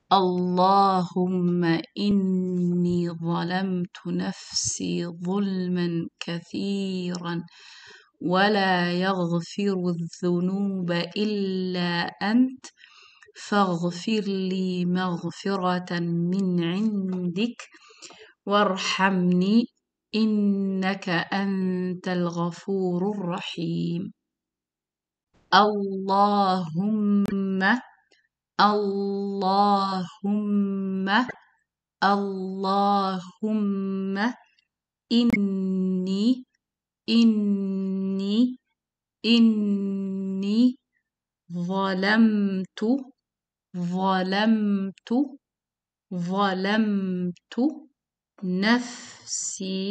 اللهم إني ظلمت نفسي ظلما كثيرا ولا يغفر الذنوب إلا أنت فاغفر لي مغفرة من عندك وارحمني إنك أنت الغفور الرحيم. اللهم اللهم اللهم إني إني إني ظلمت ظلمت ظلمت نفسي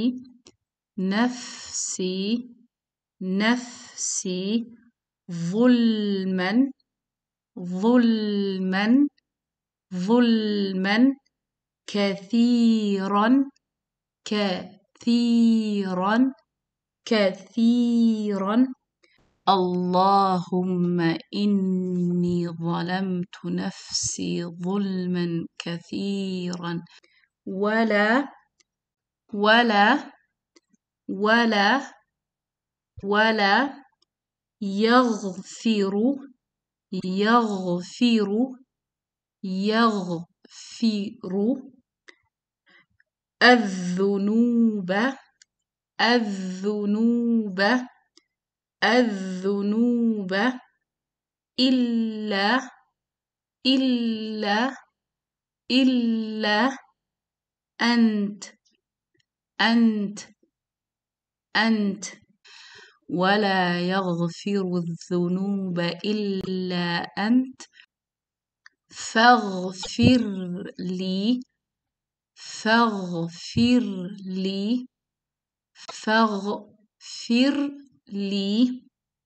نفسي نفسي ظلما ظلما ظلما كثيرا كثيرا كثيرا. اللهم إني ظلمت نفسي ظلما كثيرا ولا ولا ولا ولا يغفر يغفر يغفر الذنوب الذنوب الذنوب إلا إلا إلا أنت أنت أنت ولا يغفر الذنوب إلا أنت فاغفر لي فاغفر لي فاغفر لي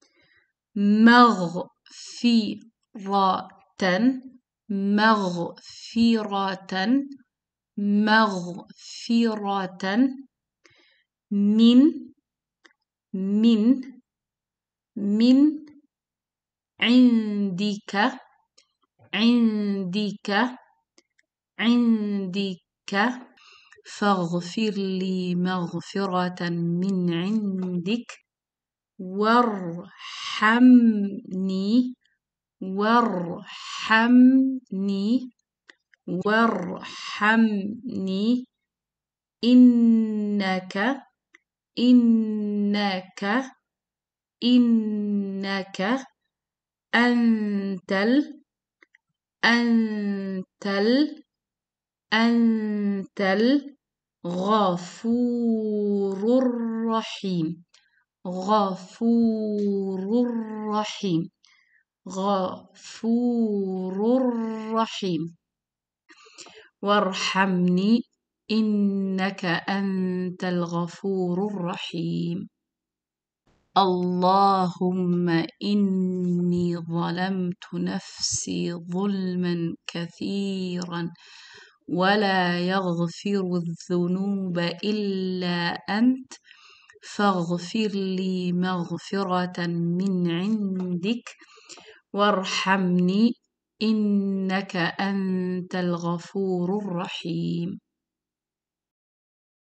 مغفرة مغفرة مغفرة من من من عندك عندك عندك فاغفر لي مغفرة من عندك وارحمني وارحمني وارحمني إنك إنك إنك أنت أنت الغفور الرحيم غفور الرحيم غفور الرحيم. وارحمني إنك أنت الغفور الرحيم. اللهم إني ظلمت نفسي ظلما كثيرا ولا يغفر الذنوب إلا أنت فاغفر لي مغفرة من عندك وارحمني إنك أنت الغفور الرحيم.